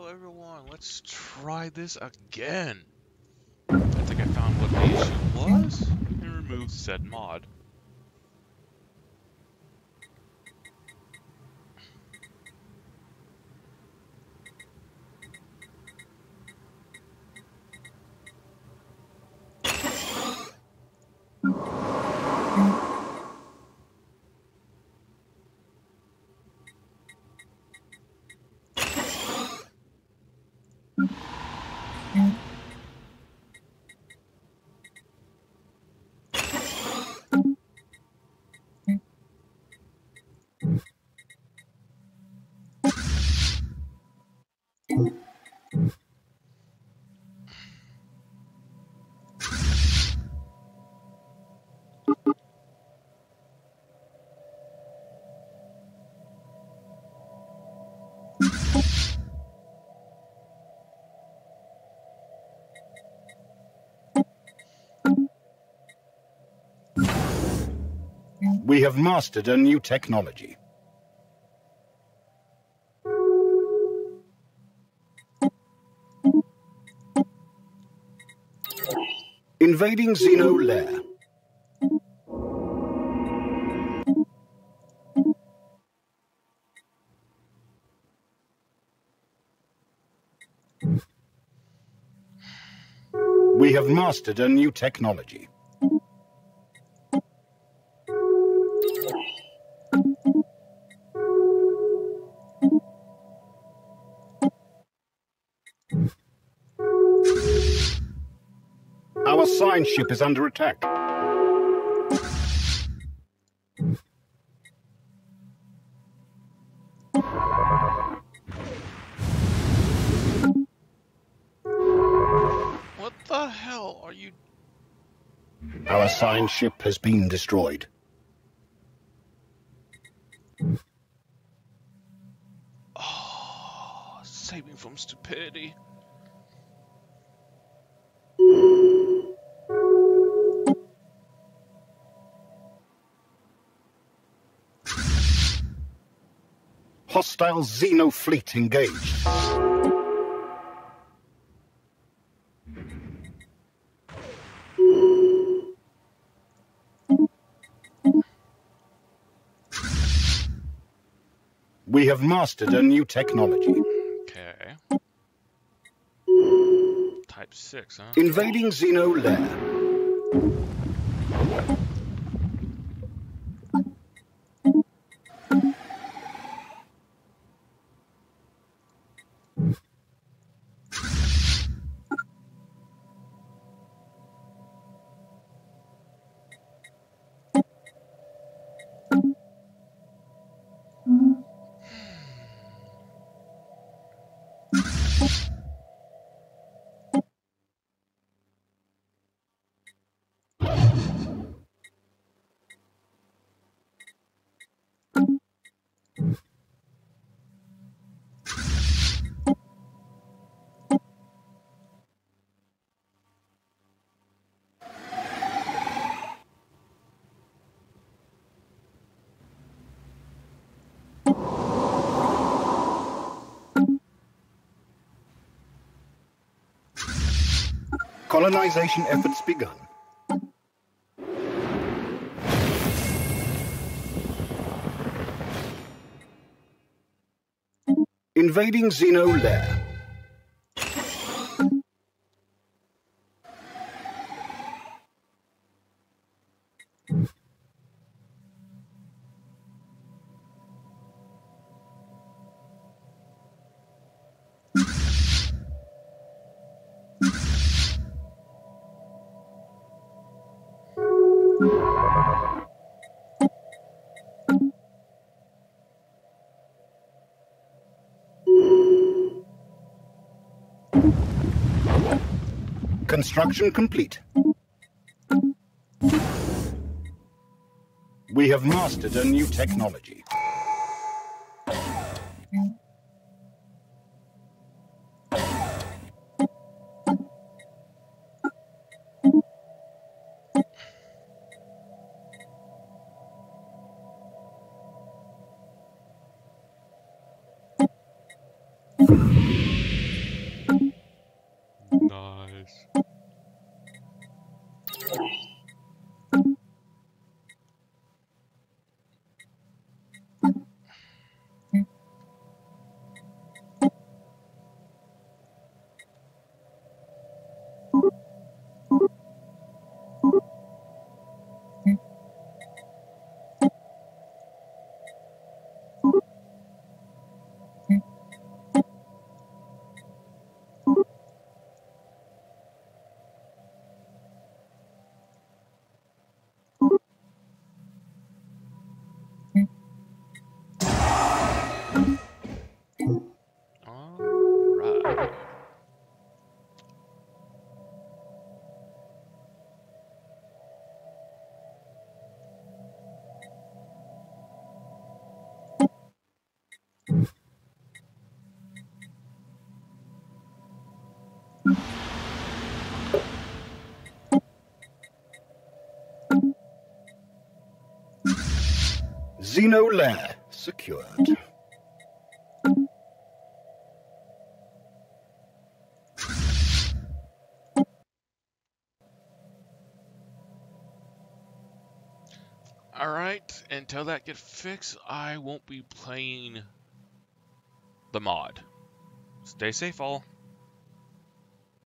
everyone, let's try this again. I think I found what the issue was and removed said mod. We have mastered a new technology. Invading Xeno lair. We have mastered a new technology. Our science ship is under attack. What the hell are you? Our science ship has been destroyed. Oh, save me from stupidity. Hostile Xeno fleet engaged. We have mastered a new technology. Okay. Type 6, huh? Invading Xeno lair. Colonization efforts begun. Invading Xeno lair. Construction complete. We have mastered a new technology. this. Alright. Xeno lair secured. Alright, until that gets fixed, I won't be playing the mod. Stay safe, all.